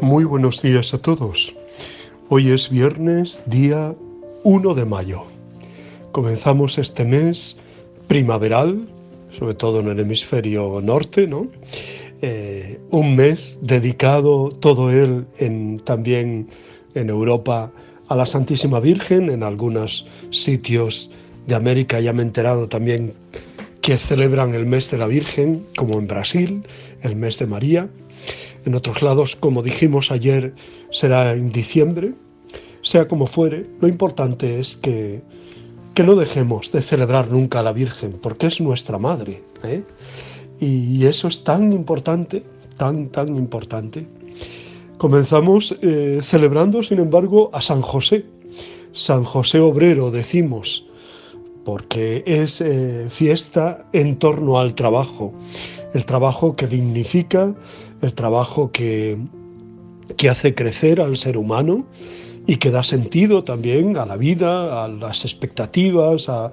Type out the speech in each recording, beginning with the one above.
Muy buenos días a todos. Hoy es viernes, día 1 de mayo. Comenzamos este mes primaveral, sobre todo en el hemisferio norte, ¿no? Un mes dedicado todo él también en Europa a la Santísima Virgen. En algunos sitios de América ya me he enterado también que celebran el mes de la Virgen, como en Brasil, el mes de María. En otros lados, como dijimos ayer, será en diciembre. Sea como fuere, lo importante es que no dejemos de celebrar nunca a la Virgen, porque es nuestra madre, ¿eh? Y eso es tan importante, tan importante. Comenzamos celebrando, sin embargo, a San José Obrero, decimos, porque es fiesta en torno al trabajo, el trabajo que dignifica, el trabajo que hace crecer al ser humano y que da sentido también a la vida, a las expectativas, a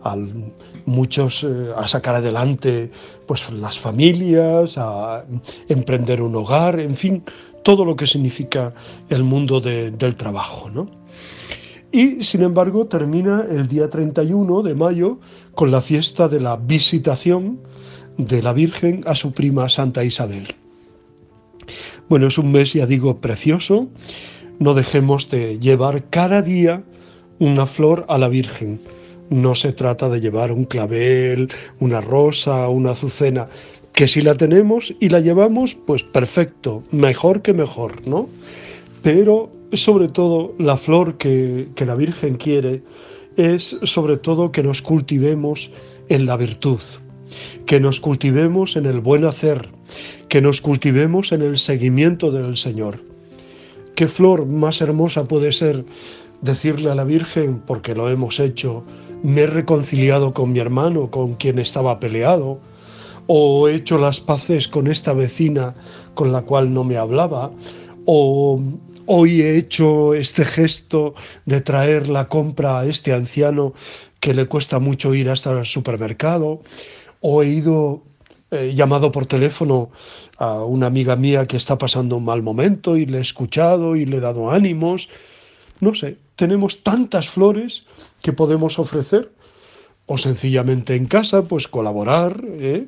sacar adelante pues las familias, a emprender un hogar, en fin, todo lo que significa el mundo del trabajo, ¿no? Y, sin embargo, termina el día 31 de mayo con la fiesta de la visitación de la Virgen a su prima Santa Isabel. Bueno, es un mes, ya digo, precioso. No dejemos de llevar cada día una flor a la Virgen. No se trata de llevar un clavel, una rosa, una azucena, que si la tenemos y la llevamos, pues perfecto, mejor que mejor, ¿no? Pero sobre todo la flor que la Virgen quiere es sobre todo que nos cultivemos en la virtud, que nos cultivemos en el buen hacer, que nos cultivemos en el seguimiento del Señor. ¿Qué flor más hermosa puede ser decirle a la Virgen, porque lo hemos hecho, me he reconciliado con mi hermano, con quien estaba peleado, o he hecho las paces con esta vecina con la cual no me hablaba, o hoy he hecho este gesto de traer la compra a este anciano que le cuesta mucho ir hasta el supermercado, o he ido llamado por teléfono a una amiga mía que está pasando un mal momento y le he escuchado y le he dado ánimos. No sé, tenemos tantas flores que podemos ofrecer, o sencillamente en casa, pues colaborar,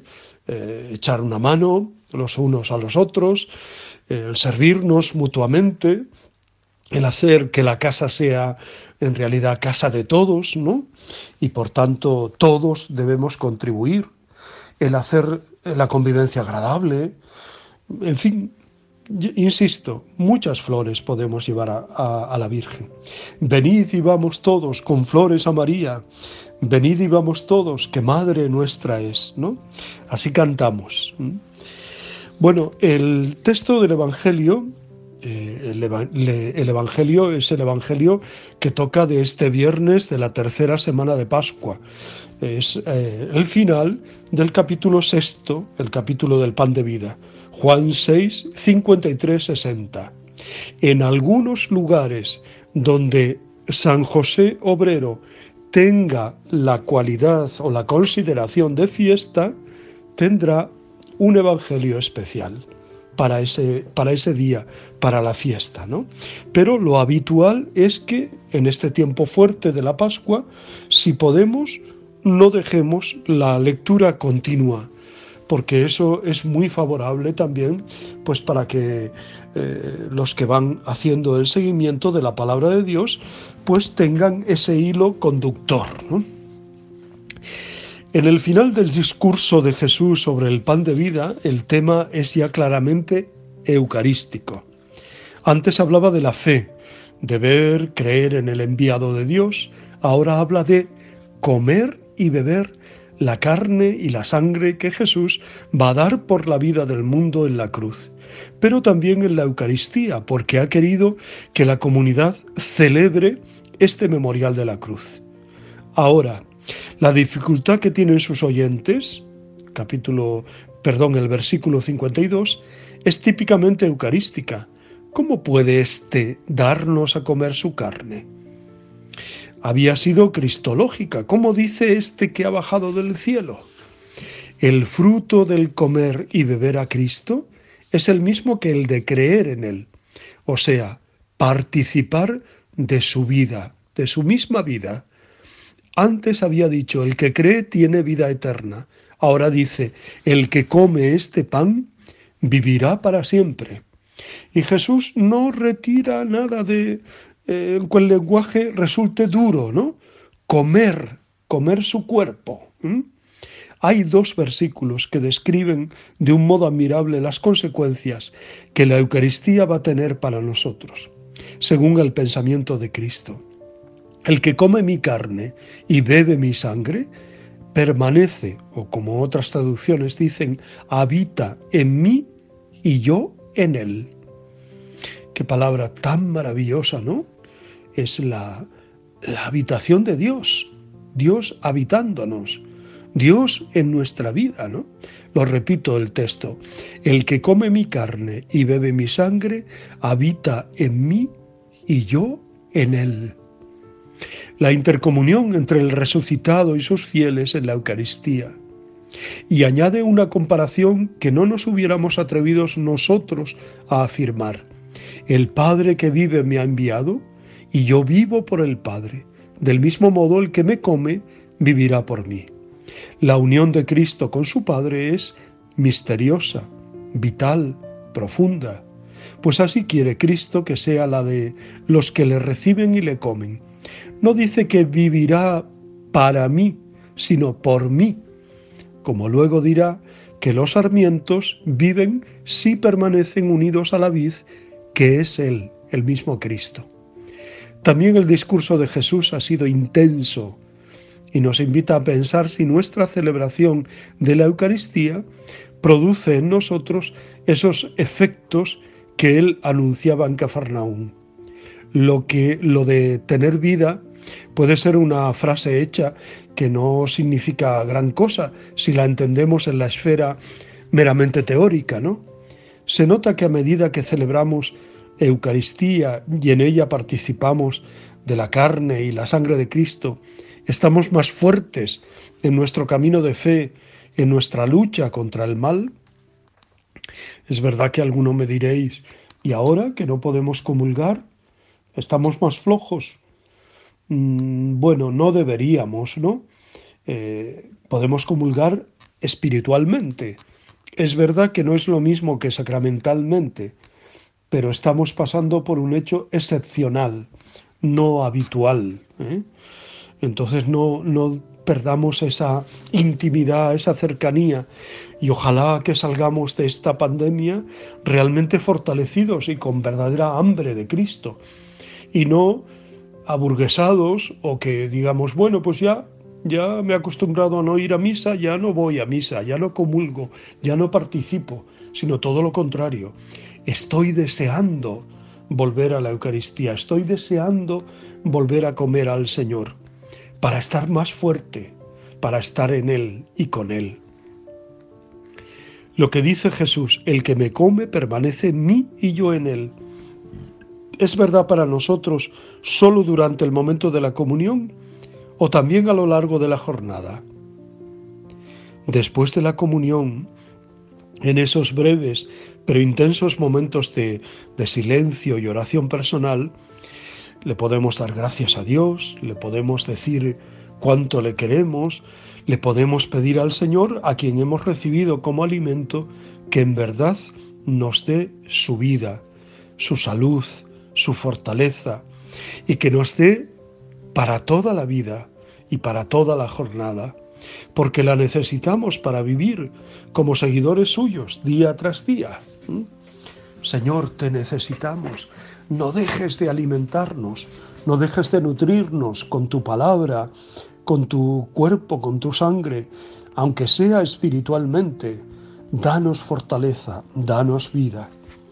echar una mano los unos a los otros, el servirnos mutuamente, el hacer que la casa sea en realidad casa de todos, ¿no? Y por tanto todos debemos contribuir, el hacer la convivencia agradable, en fin, insisto, muchas flores podemos llevar a la Virgen. Venid y vamos todos con flores a María, venid y vamos todos, que Madre nuestra es, ¿no? Así cantamos. Bueno, el texto del Evangelio, el Evangelio es el Evangelio que toca de este viernes de la tercera semana de Pascua. Es el final del capítulo sexto, el capítulo del pan de vida. Juan 6, 53, 60. En algunos lugares donde San José Obrero tenga la cualidad o la consideración de fiesta, tendrá un evangelio especial para ese día, para la fiesta, ¿no? Pero lo habitual es que en este tiempo fuerte de la Pascua, si podemos, no dejemos la lectura continua, porque eso es muy favorable también pues para que los que van haciendo el seguimiento de la palabra de Dios pues tengan ese hilo conductor, ¿no? En el final del discurso de Jesús sobre el pan de vida, el tema es ya claramente eucarístico. Antes hablaba de la fe, de ver, creer en el enviado de Dios. Ahora habla de comer y beber la carne y la sangre que Jesús va a dar por la vida del mundo en la cruz, pero también en la Eucaristía, porque ha querido que la comunidad celebre este memorial de la cruz. Ahora, la dificultad que tienen sus oyentes, el versículo 52, es típicamente eucarística. ¿Cómo puede éste darnos a comer su carne? Había sido cristológica. ¿Cómo dice este que ha bajado del cielo? El fruto del comer y beber a Cristo es el mismo que el de creer en Él. o sea, participar de su vida, de su misma vida. Antes había dicho, el que cree tiene vida eterna. Ahora dice, el que come este pan vivirá para siempre. Y Jesús no retira nada de que el lenguaje resulte duro, ¿no? Comer su cuerpo. Hay dos versículos que describen de un modo admirable las consecuencias que la Eucaristía va a tener para nosotros, según el pensamiento de Cristo. El que come mi carne y bebe mi sangre, permanece, o como otras traducciones dicen, habita en mí y yo en él. Qué palabra tan maravillosa, ¿no? Es la habitación de Dios, Dios habitándonos, Dios en nuestra vida, ¿no? Lo repito el texto, el que come mi carne y bebe mi sangre, habita en mí y yo en él. La intercomunión entre el resucitado y sus fieles en la Eucaristía. Y añade una comparación que no nos hubiéramos atrevido nosotros a afirmar. El Padre que vive me ha enviado y yo vivo por el Padre. Del mismo modo el que me come vivirá por mí. La unión de Cristo con su Padre es misteriosa, vital, profunda. Pues así quiere Cristo que sea la de los que le reciben y le comen. No dice que vivirá para mí, sino por mí. Como luego dirá que los sarmientos viven si permanecen unidos a la vid, que es Él, el mismo Cristo. También el discurso de Jesús ha sido intenso y nos invita a pensar si nuestra celebración de la Eucaristía produce en nosotros esos efectos que Él anunciaba en Cafarnaúm. Lo de tener vida puede ser una frase hecha que no significa gran cosa si la entendemos en la esfera meramente teórica, ¿no? Se nota que a medida que celebramos Eucaristía y en ella participamos de la carne y la sangre de Cristo, estamos más fuertes en nuestro camino de fe, en nuestra lucha contra el mal. Es verdad que alguno me diréis, ¿y ahora que no podemos comulgar? ¿Estamos más flojos? Bueno, no deberíamos, ¿no? Podemos comulgar espiritualmente. Es verdad que no es lo mismo que sacramentalmente, pero estamos pasando por un hecho excepcional, no habitual, ¿eh? Entonces no perdamos esa intimidad, esa cercanía, y ojalá que salgamos de esta pandemia realmente fortalecidos y con verdadera hambre de Cristo, y no aburguesados o que digamos, bueno, pues ya me he acostumbrado a no ir a misa, ya no voy a misa, ya no comulgo, ya no participo, sino todo lo contrario. Estoy deseando volver a la Eucaristía, estoy deseando volver a comer al Señor, para estar más fuerte, para estar en Él y con Él. Lo que dice Jesús, el que me come permanece en mí y yo en Él. ¿Es verdad para nosotros solo durante el momento de la comunión o también a lo largo de la jornada? Después de la comunión, en esos breves pero intensos momentos de silencio y oración personal, le podemos dar gracias a Dios, le podemos decir cuánto le queremos, le podemos pedir al Señor, a quien hemos recibido como alimento, que en verdad nos dé su vida, su salud, su fortaleza, y que nos dé para toda la vida y para toda la jornada, porque la necesitamos para vivir como seguidores suyos día tras día. Señor, te necesitamos. No dejes de alimentarnos, no dejes de nutrirnos con tu palabra, con tu cuerpo, con tu sangre, aunque sea espiritualmente. Danos fortaleza, danos vida.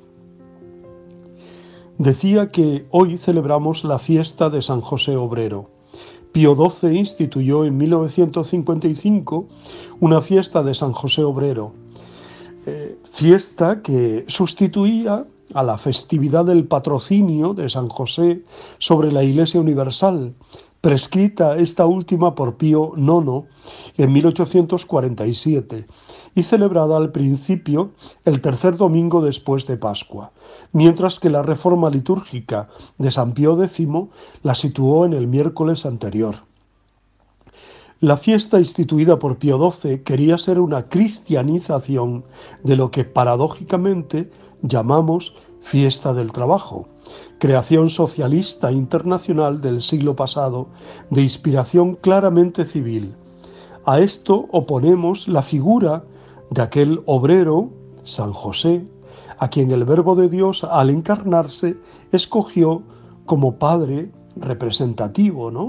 Decía que hoy celebramos la fiesta de San José Obrero. Pío XII instituyó en 1955 una fiesta de San José Obrero, fiesta que sustituía a la festividad del patrocinio de San José sobre la Iglesia Universal, prescrita esta última por Pío IX en 1847 y celebrada al principio el tercer domingo después de Pascua, mientras que la reforma litúrgica de San Pío X la situó en el miércoles anterior. La fiesta instituida por Pío XII quería ser una cristianización de lo que paradójicamente llamamos fiesta del trabajo, creación socialista internacional del siglo pasado, de inspiración claramente civil. A esto oponemos la figura de aquel obrero, San José, a quien el Verbo de Dios, al encarnarse, escogió como padre representativo, ¿no?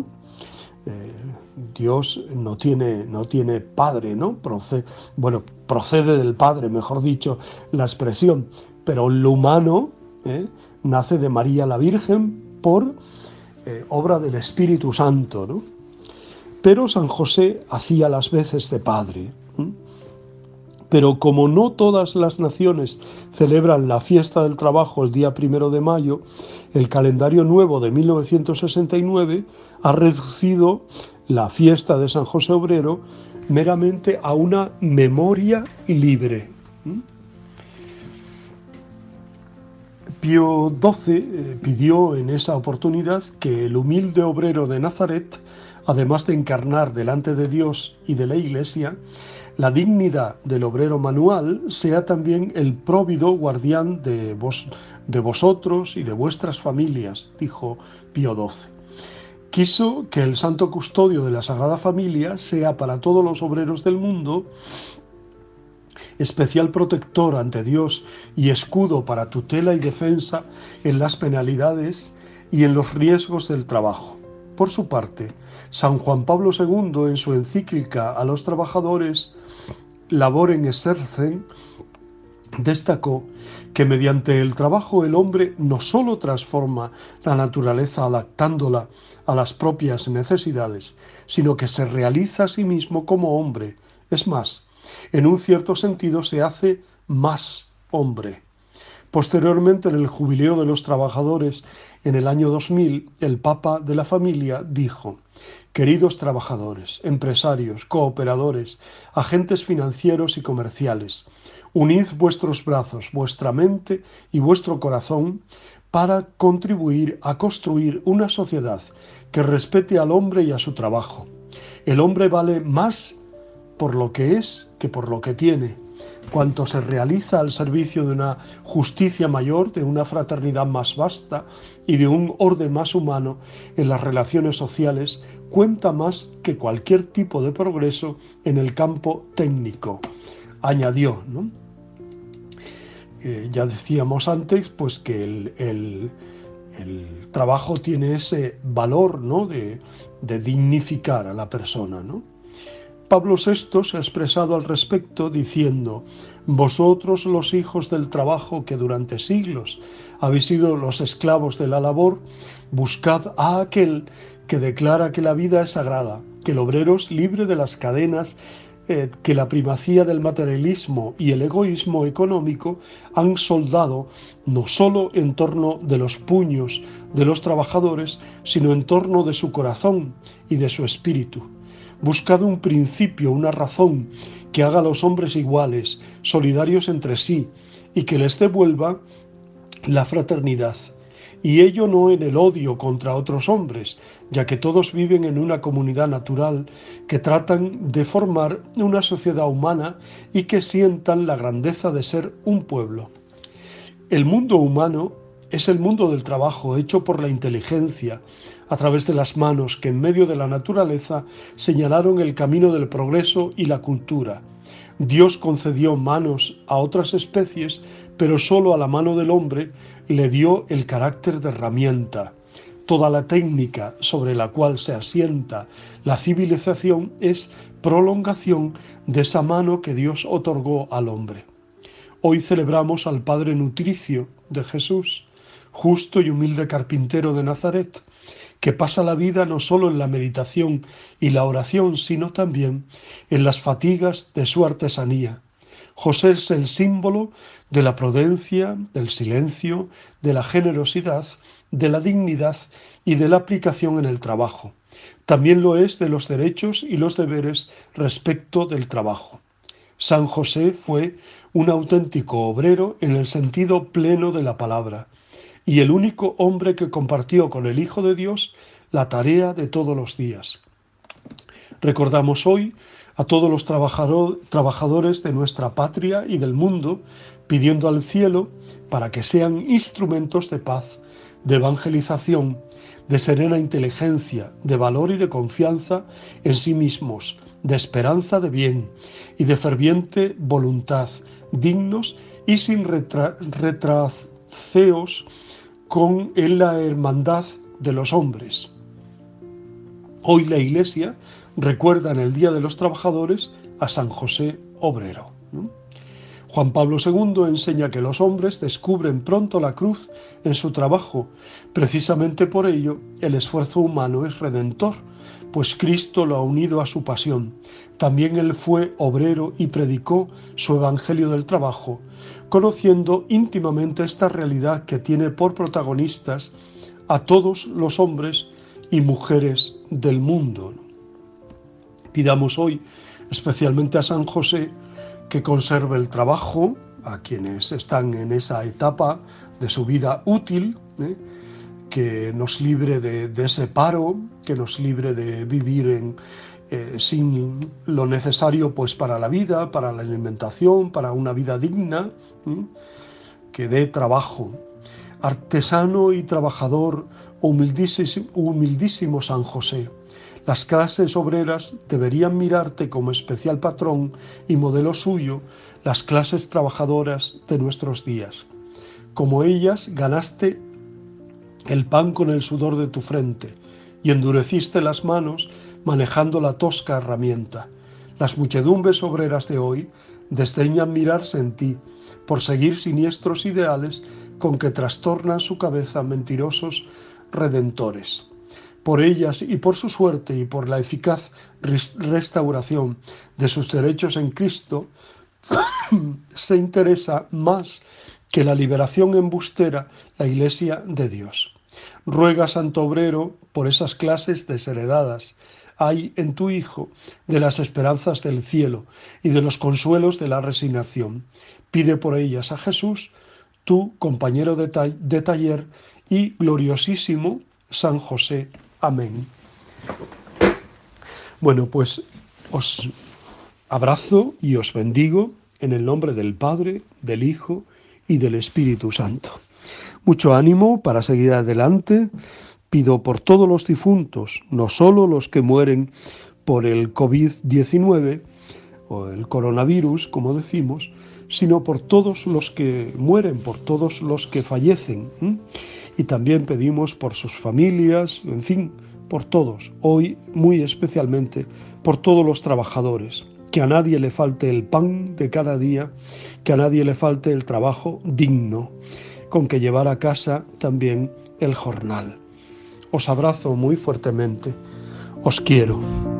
Dios no tiene padre, ¿no? Procede del Padre, mejor dicho, la expresión, pero lo humano nace de María la Virgen por obra del Espíritu Santo, ¿no? Pero San José hacía las veces de padre. Pero como no todas las naciones celebran la fiesta del trabajo el día 1 de mayo, el calendario nuevo de 1969 ha reducido la fiesta de San José Obrero meramente a una memoria libre. Pío XII pidió en esa oportunidad que el humilde obrero de Nazaret, además de encarnar delante de Dios y de la Iglesia, la dignidad del obrero manual sea también el próvido guardián de vosotros y de vuestras familias, dijo Pío XII. Quiso que el santo custodio de la Sagrada Familia sea para todos los obreros del mundo especial protector ante Dios y escudo para tutela y defensa en las penalidades y en los riesgos del trabajo. Por su parte, San Juan Pablo II, en su encíclica a los trabajadores Laborem Exercens, destacó que mediante el trabajo el hombre no solo transforma la naturaleza adaptándola a las propias necesidades, sino que se realiza a sí mismo como hombre. Es más, en un cierto sentido se hace más hombre. Posteriormente, en el Jubileo de los Trabajadores, en el año 2000, el Papa de la Familia dijo: queridos trabajadores, empresarios, cooperadores, agentes financieros y comerciales, unid vuestros brazos, vuestra mente y vuestro corazón para contribuir a construir una sociedad que respete al hombre y a su trabajo. El hombre vale más por lo que es que por lo que tiene. Cuanto se realiza al servicio de una justicia mayor, de una fraternidad más vasta y de un orden más humano en las relaciones sociales, cuenta más que cualquier tipo de progreso en el campo técnico, añadió, ¿no? Ya decíamos antes, pues que el trabajo tiene ese valor, ¿no? de dignificar a la persona, ¿no? Pablo VI se ha expresado al respecto diciendo: vosotros los hijos del trabajo que durante siglos habéis sido los esclavos de la labor, buscad a aquel que declara que la vida es sagrada, que el obrero es libre de las cadenas que la primacía del materialismo y el egoísmo económico han soldado no solo en torno de los puños de los trabajadores, sino en torno de su corazón y de su espíritu. Buscad un principio, una razón que haga a los hombres iguales, solidarios entre sí, y que les devuelva la fraternidad. Y ello no en el odio contra otros hombres, ya que todos viven en una comunidad natural, que tratan de formar una sociedad humana y que sientan la grandeza de ser un pueblo. El mundo humano es el mundo del trabajo hecho por la inteligencia, a través de las manos que en medio de la naturaleza señalaron el camino del progreso y la cultura. Dios concedió manos a otras especies, pero solo a la mano del hombre le dio el carácter de herramienta. Toda la técnica sobre la cual se asienta la civilización es prolongación de esa mano que Dios otorgó al hombre. Hoy celebramos al Padre Nutricio de Jesús, justo y humilde carpintero de Nazaret, que pasa la vida no solo en la meditación y la oración, sino también en las fatigas de su artesanía. José es el símbolo de la prudencia, del silencio, de la generosidad de la dignidad y de la aplicación en el trabajo. También lo es de los derechos y los deberes respecto del trabajo. San José fue un auténtico obrero en el sentido pleno de la palabra, y el único hombre que compartió con el Hijo de Dios la tarea de todos los días. Recordamos hoy a todos los trabajadores de nuestra patria y del mundo, pidiendo al cielo para que sean instrumentos de paz, de evangelización, de serena inteligencia, de valor y de confianza en sí mismos, de esperanza de bien y de ferviente voluntad, dignos y sin retraceos en la hermandad de los hombres. Hoy la Iglesia recuerda en el Día de los Trabajadores a San José Obrero. Juan Pablo II enseña que los hombres descubren pronto la cruz en su trabajo. Precisamente por ello, el esfuerzo humano es redentor, pues Cristo lo ha unido a su pasión. También Él fue obrero y predicó su evangelio del trabajo, conociendo íntimamente esta realidad que tiene por protagonistas a todos los hombres y mujeres del mundo. Pidamos hoy especialmente a San José que conserve el trabajo a quienes están en esa etapa de su vida útil, que nos libre de ese paro, que nos libre de vivir sin lo necesario pues para la vida, para la alimentación, para una vida digna, que dé trabajo. Artesano y trabajador, humildísimo San José, las clases obreras deberían mirarte como especial patrón y modelo suyo, las clases trabajadoras de nuestros días. Como ellas, ganaste el pan con el sudor de tu frente y endureciste las manos manejando la tosca herramienta. Las muchedumbres obreras de hoy desdeñan mirarse en ti por seguir siniestros ideales con que trastornan su cabeza mentirosos redentores. Por ellas y por su suerte y por la eficaz restauración de sus derechos en Cristo, se interesa más que la liberación embustera la Iglesia de Dios. Ruega, Santo Obrero, por esas clases desheredadas hay en tu Hijo, de las esperanzas del cielo y de los consuelos de la resignación. Pide por ellas a Jesús, tu compañero de taller y gloriosísimo San José. Amén. Bueno, pues os abrazo y os bendigo en el nombre del Padre, del Hijo y del Espíritu Santo. Mucho ánimo para seguir adelante. Pido por todos los difuntos, no solo los que mueren por el COVID-19 o el coronavirus, como decimos, sino por todos los que mueren, por todos los que fallecen. Y también pedimos por sus familias, en fin, por todos, hoy muy especialmente por todos los trabajadores, que a nadie le falte el pan de cada día, que a nadie le falte el trabajo digno, con que llevar a casa también el jornal. Os abrazo muy fuertemente, os quiero.